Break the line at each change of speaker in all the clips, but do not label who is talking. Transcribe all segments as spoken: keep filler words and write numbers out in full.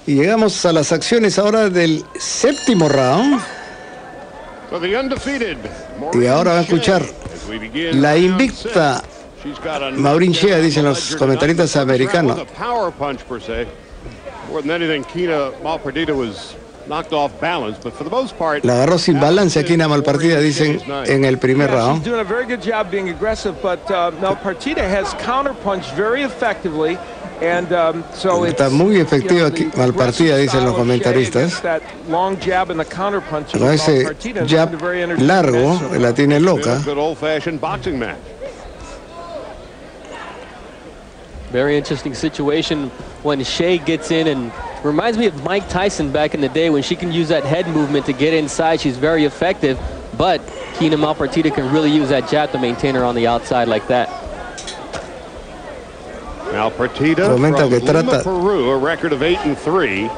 Y llegamos a las acciones ahora del séptimo round. Y ahora va a escuchar la invicta Maureen Shea, dicen los comentaristas americanos. La agarró sin balance aquí en Malpartida, dicen, en el primer round. Está muy efectiva aquí, Malpartida, dicen los comentaristas. Con ese jab largo, la tiene loca.
Very interesting situation when Shea gets in, and reminds me of Mike Tyson back in the day when she can use that head movement to get inside. She's very effective, but Kina Malpartida can really use that jab to maintain her on the outside like that.
Malpartida from
que trata...
Lima, Peru, a record of eight and three.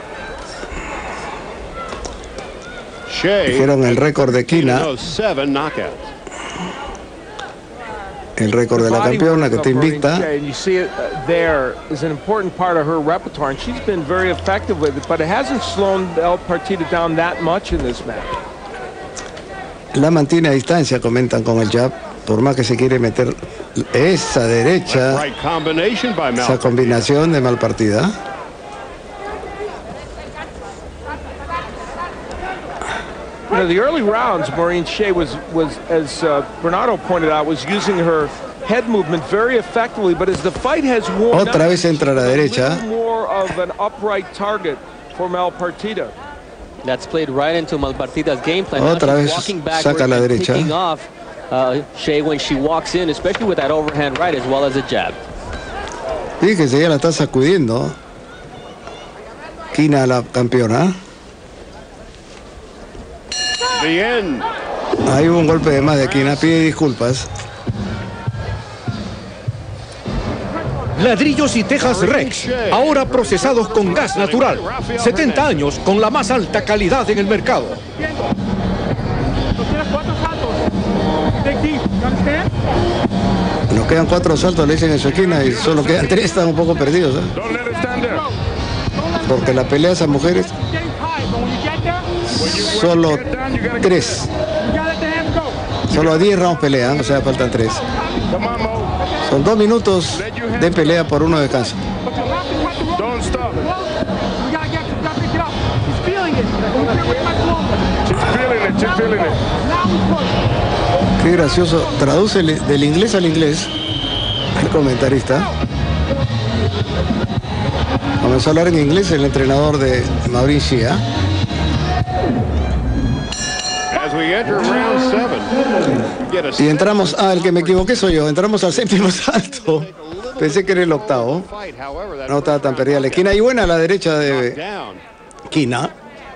Shea,
dijeron el récord de Kina.
seven knockouts.
El récord de la campeona que está invicta.
You see it there is an important part of her repertoire, and she's been very effective with it, but it hasn't slowed Malpartida down that much in this match.
La mantiene a distancia, comentan con el jab, por más que se quiere meter esa derecha, esa combinación de Malpartida.
You know, the early rounds, Maureen Shea was, was as uh, Bernardo pointed out, was using her head movement very effectively, but as the fight has worn
Otra vez entra a la derecha.
More of an upright target for Malpartida.
That's played right into Malpartida's game plan.
Otra vez saca a la derecha.
Picking off uh, Shea when she walks in, especially with that overhand right as well as a jab.
Fíjese, ya la está sacudiendo. Kina, la campeona. Ahí hubo un golpe de más de Kina, pide disculpas.
Ladrillos y tejas Rex, ahora procesados con gas natural. setenta años con la más alta calidad en el mercado.
Nos quedan cuatro saltos, le dicen en su esquina, y solo quedan tres, están un poco perdidos, ¿eh? Porque la pelea de esas mujeres, solo tres. Solo diez rounds pelean, o sea, faltan tres. Son dos minutos de pelea por uno de descanso. Qué gracioso. Traduce del inglés al inglés el comentarista. Comenzó a hablar en inglés el entrenador de Maureen Shea. Y entramos, ah, el que me equivoqué soy yo, entramos al séptimo salto. Pensé que era el octavo. No estaba tan perdida la esquina. Y buena a la derecha de Kina.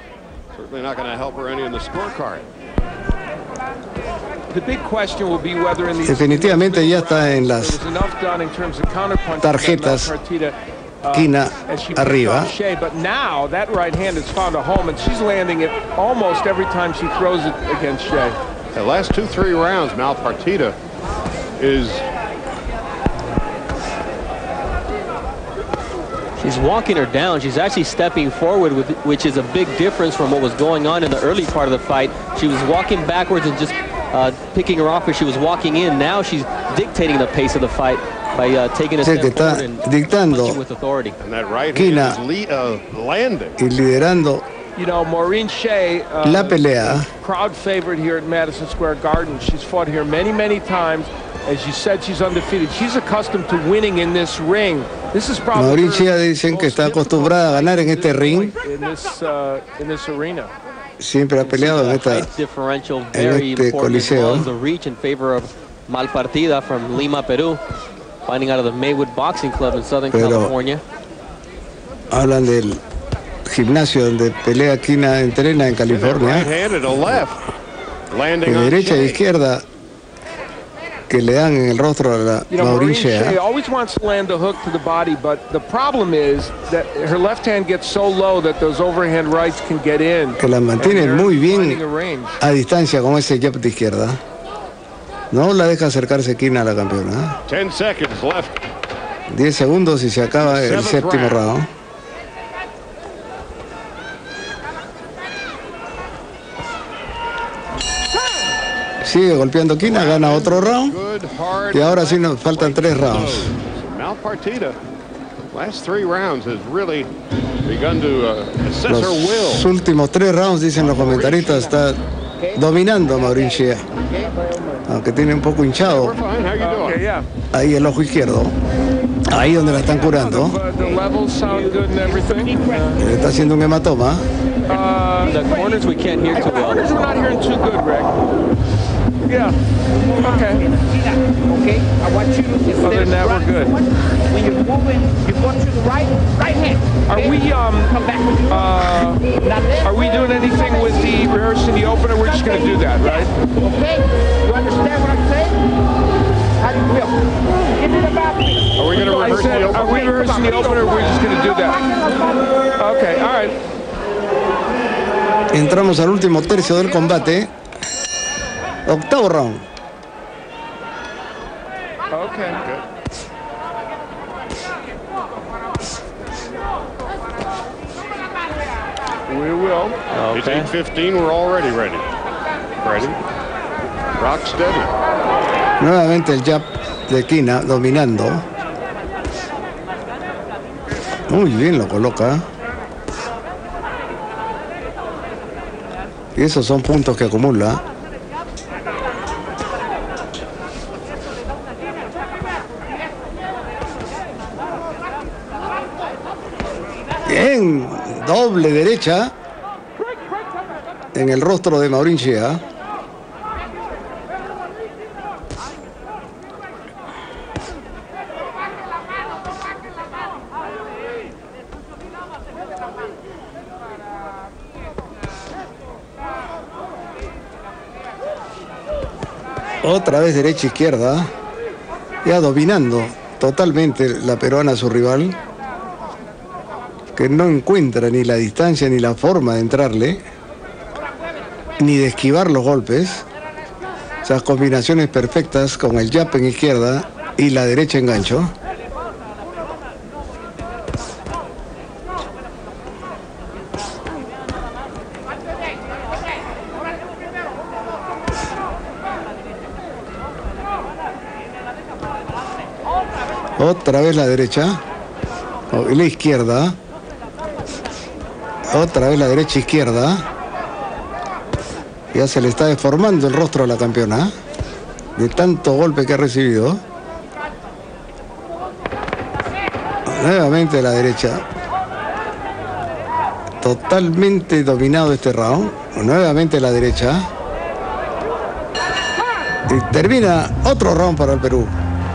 Definitivamente ya está en las tarjetas. Kina arriba.
But now that right hand has found a home, and she's landing it almost every time she throws it against Shea.
The last two, three rounds, Malpartida is.
She's walking her down. She's actually stepping forward, with, which is a big difference from what was going on in the early part of the fight. She was walking backwards and just uh, picking her off as she was walking in. Now she's dictating the pace of the fight. By, uh, taking a
sí, que está dictando Kina y liderando
you know, Maureen Shea, uh,
la pelea.
Crowd favorite here at Madison Square Garden. She's fought here many, many times. As you said, she's undefeated. She's accustomed to winning in this ring. This is probably
Maureen Shea dicen que está acostumbrada a ganar en este ring.
In this, uh, in this arena.
Siempre ha peleado en, esta, en este coliseo.
Malpartida from Lima, Peru, fighting out of the Maywood Boxing Club in Southern
Pero
California.
Hablan del gimnasio donde pelea Kina, entrena en California. De derecha e izquierda que le dan en el rostro a la
you know,
Maureen Shea.
Shea always wants to land the hook to the body, but the problem is that her left hand gets so low that those overhand rights can get in.
Que la mantiene muy bien a distancia con ese jab de izquierda. No la deja acercarse Kina a la campeona.
diez
segundos y se acaba el séptimo round. Sigue golpeando Quina, gana otro round. Y ahora sí nos faltan tres rounds.
Mal Partida, last three rounds has really begun to uh, assess her will.
Los últimos tres rounds, dicen los comentaristas, está dominando a Maureen Shea. Aunque tiene un poco hinchado
Okay, yeah.
ahí el ojo izquierdo. Ahí donde la están curando.
The levels sound good and everything.
Le está haciendo un hematoma.
Uh,
The corners we can't hear too
corners
well.
we're not hearing too good, Rick. Yeah. Okay.
Okay, I want you to
Other than that, we're good.
When you're moving, you go to the right, right hand.
Are
okay?
we um
Come back with you.
uh
Now this
are we doing anything with the rehearsing the opener? We're just gonna do that, right?
Okay, you understand what I'm saying? How do you feel? Give me the back.
Are we going to
I
rehearse
said,
the
are we
opener?
rehearsing the opener? Or we're just gonna do that. Okay, all right.
Entramos al último tercio del combate. Octavo round.
Okay. We will.
It's eight fifteen. We're already ready. Ready? Rock steady.
Nuevamente el jab de Quina dominando. Muy bien lo coloca. Y esos son puntos que acumula. Bien, doble derecha en el rostro de Maureen Shea. Otra vez derecha izquierda, ya dominando totalmente la peruana a su rival, que no encuentra ni la distancia ni la forma de entrarle, ni de esquivar los golpes. Esas combinaciones perfectas con el jab en izquierda y la derecha en gancho. Otra vez la derecha. Oh, y la izquierda. Otra vez la derecha izquierda. Ya se le está deformando el rostro a la campeona de tanto golpe que ha recibido. Nuevamente la derecha. Totalmente dominado este round. Nuevamente la derecha. Y termina otro round para el Perú.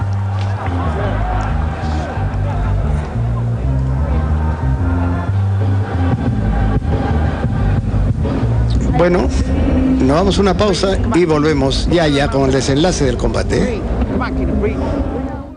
Bueno, nos vamos a una pausa y volvemos ya ya con el desenlace del combate.
Come on, Keena, breathe.